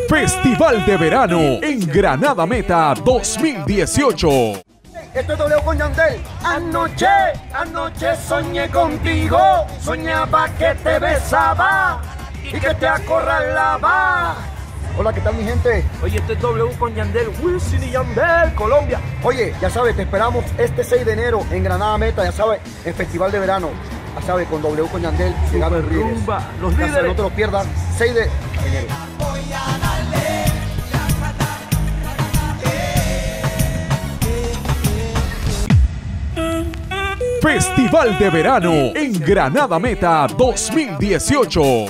Festival de Verano en Granada Meta 2018. Esto es W con Yandel. Anoche soñé contigo. Soñaba que te besaba y que te acorralaba. Hola, ¿qué tal mi gente? Oye, esto es W con Yandel, Wisin y Yandel, Colombia. Oye, ya sabes, te esperamos este 6 de enero en Granada Meta, ya sabes, en Festival de Verano. Ya sabes, con W con Yandel, llegando el Ríos. Los líderes. No te lo pierdas, 6 de enero. Festival de Verano en Granada Meta 2018.